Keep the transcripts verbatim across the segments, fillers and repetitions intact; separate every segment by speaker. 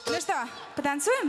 Speaker 1: Ну что, потанцуем?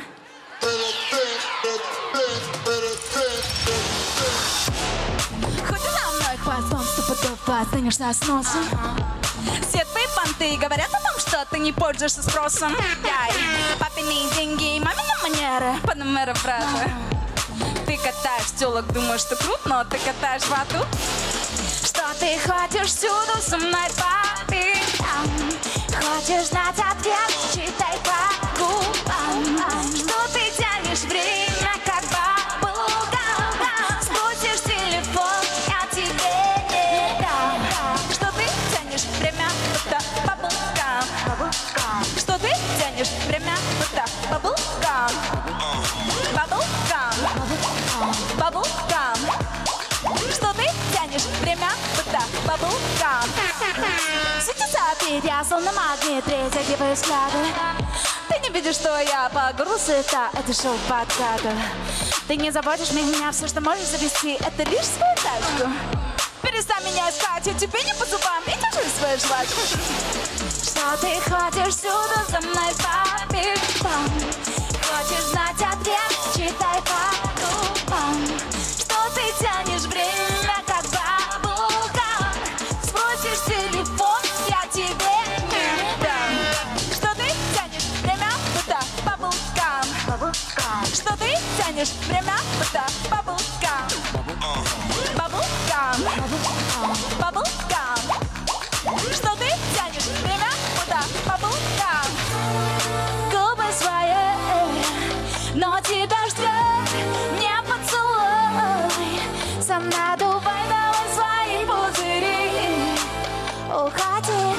Speaker 2: Хоть и на мной хвостом стопудово останешься с носом.
Speaker 1: Все твои понты говорят о том, что ты не пользуешься спросом. Яй, папины деньги и мамины манеры по номеру брата. Ты катаешь тёлок, думаешь, что круто, но ты катаешь вату.
Speaker 2: Что ты хочешь всюду со мной по пятам? Хочешь знать ответ, читай по губам. Что ты тянешь время, как бабулгам? Спустишь телефон, я тебе не дам.
Speaker 1: Что ты тянешь время, будто бабулгам? Что ты тянешь время, будто бабулгам? Бабулгам, бабулгам. Что ты тянешь время, будто бабулгам?
Speaker 2: Светится я словно магнит, притягиваю взгляды.
Speaker 1: Ты не видишь, что я по горлу сыта,
Speaker 2: Это шоу подката. Ты не заботишь меня, все, что можешь завести, это лишь свою тачку.
Speaker 1: Перестань меня искать, я тебе не по зубам, и держи свою жвачку.
Speaker 2: Что ты хочешь всюду за мной по пятам? Хочешь знать ответ, читай по губам. Что ты тянешь время, как бабулгам? Спросишь телефон, я тебе не дам.
Speaker 1: Что ты тянешь время, будто бабулгам? Что ты тянешь время, будто бабулгам? Бабулгам, бабулгам. Что ты тянешь время, будто бабулгам?
Speaker 2: Губы свои, но тебя ждет не поцелуй. Сам надувай, давай свои пузыри. Уходи.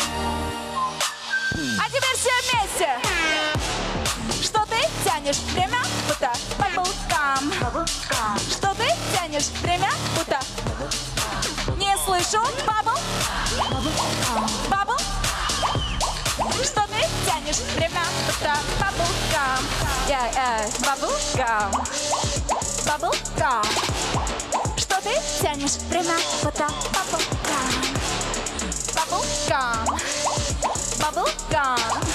Speaker 1: А теперь все вместе. Что ты тянешь время, будто бабулгам? Что ты тянешь время, будто... Не слышу, бабл. Бабл. Что ты тянешь время, будто бабулгам? Yeah, yeah, бабулгам. Бабулгам. Что ты тянешь время, будто бабулгам? Бабулгам. Бабулгам.